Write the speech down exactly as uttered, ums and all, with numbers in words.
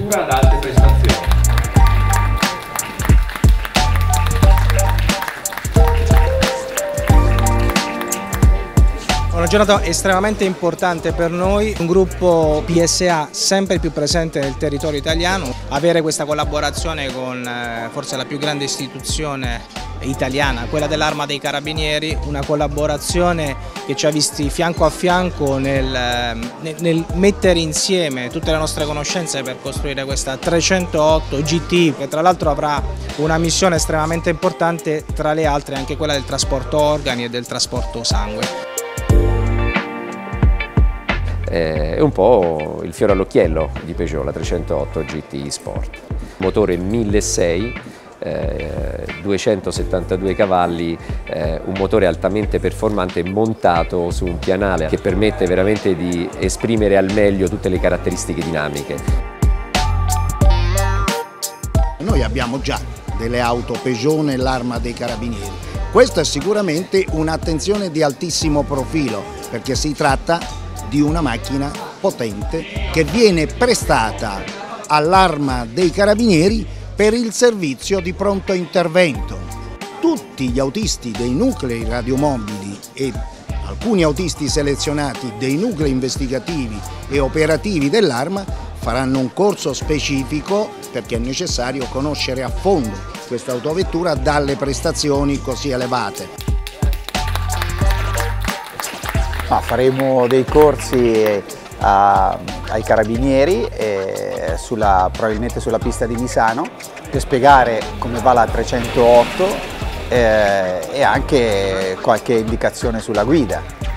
giunga ad alte prestazioni. Una giornata estremamente importante per noi, un gruppo P S A sempre più presente nel territorio italiano, avere questa collaborazione con eh, forse la più grande istituzione italiana, quella dell'Arma dei Carabinieri, una collaborazione che ci ha visti fianco a fianco nel, nel, nel mettere insieme tutte le nostre conoscenze per costruire questa trecentootto G T, che tra l'altro avrà una missione estremamente importante, tra le altre anche quella del trasporto organi e del trasporto sangue. È un po' il fiore all'occhiello di Peugeot, la trecentootto G T Sport. Motore milleseicento, eh, duecentosettantadue cavalli, eh, un motore altamente performante montato su un pianale che permette veramente di esprimere al meglio tutte le caratteristiche dinamiche. Noi abbiamo già delle auto Peugeot nell'Arma dei Carabinieri. Questa è sicuramente un'attenzione di altissimo profilo, perché si tratta di una macchina potente che viene prestata all'Arma dei Carabinieri per il servizio di pronto intervento. Tutti gli autisti dei nuclei radiomobili e alcuni autisti selezionati dei nuclei investigativi e operativi dell'Arma faranno un corso specifico, perché è necessario conoscere a fondo questa autovettura dalle prestazioni così elevate. Ah, faremo dei corsi a, ai carabinieri, eh, sulla, probabilmente sulla pista di Misano, per spiegare come va la trecentootto eh, e anche qualche indicazione sulla guida.